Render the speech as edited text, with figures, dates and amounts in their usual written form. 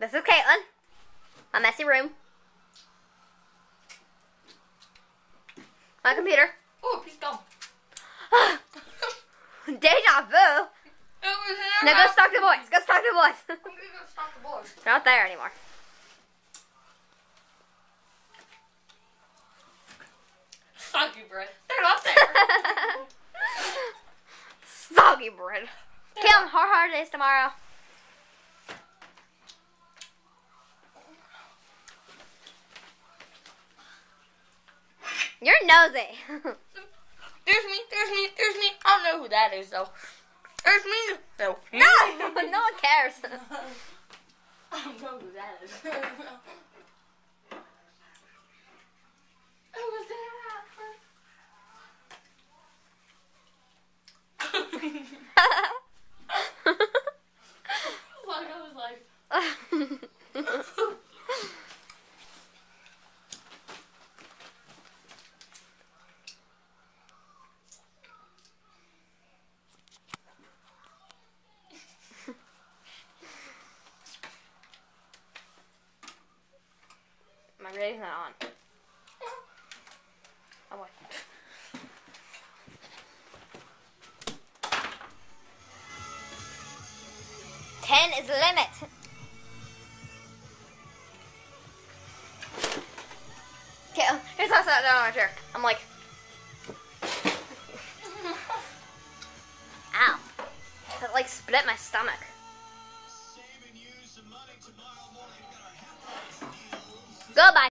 This is Caitlyn. My messy room. My computer. Oh, he's gone. Deja vu. Now go stalk the boys. Go stalk the boys. I'm gonna go stop the boys. They're not there anymore. Soggy bread. They're not there. Soggy bread. Kim, how hard it is tomorrow? You're nosy. There's me. I don't know who that is though. There's me. No. No, no one cares. I don't know who that is. I was My radio's not on. Oh boy. Ten is the limit. Okay, here's how I sat down on my chair. I'm like, ow. That like split my stomach. Goodbye.